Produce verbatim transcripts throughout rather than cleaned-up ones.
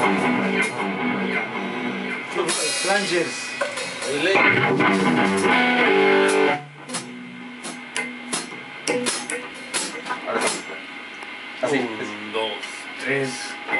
Flangers. Ahora sí. Así. Un, dos, tres,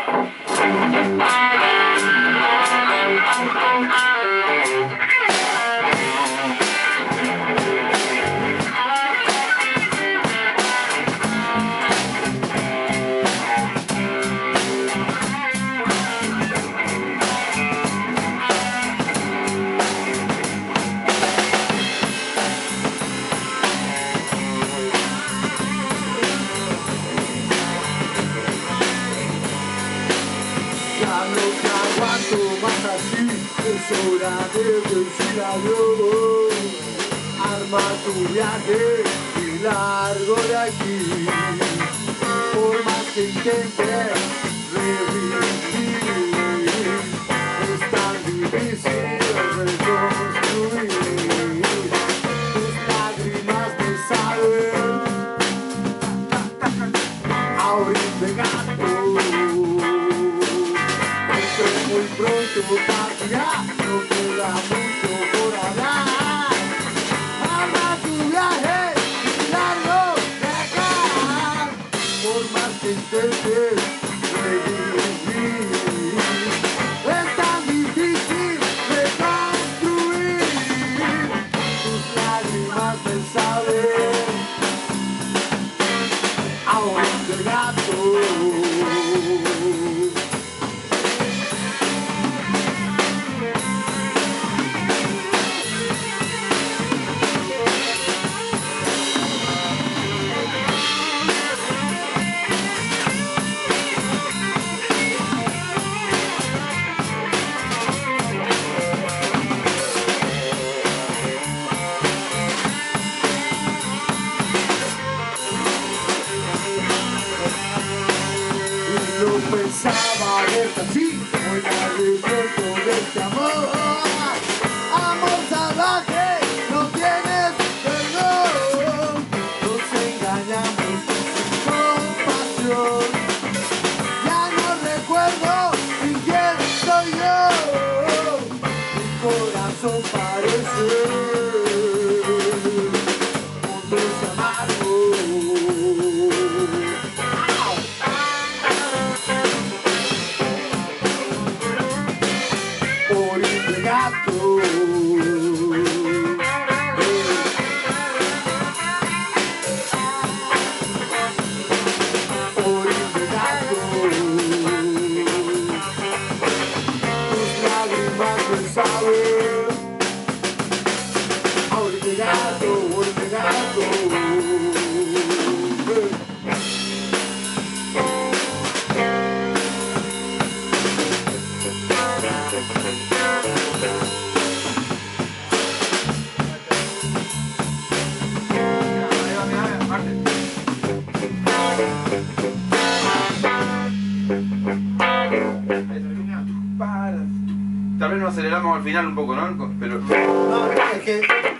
es hora de decir adiós. Arma tu viaje y largo de aquí. Por más que intentes revivir, es tan difícil reconstruir. Tus lágrimas me saben a orín de gato. Muy pronto partirá, no queda mucho por hablar. Arma tu viaje y largo de acá. Por más que intentes revivir, es tan difícil reconstruir. Tus lágrimas me saben a orín de gato. Pensaba verte así, hoy me arrepiento de este amor. Amor salvaje, no tienes perdón. Nos engañamos con pasión. Ya no recuerdo ni quién soy yo. Mi corazón parece un dulce amargo. Orín de gato. Orín de gato. Tus lágrimas me saben a orín de gato, orín de gato. Tal vez nos aceleramos al final un poco, ¿no? Pero... No, es que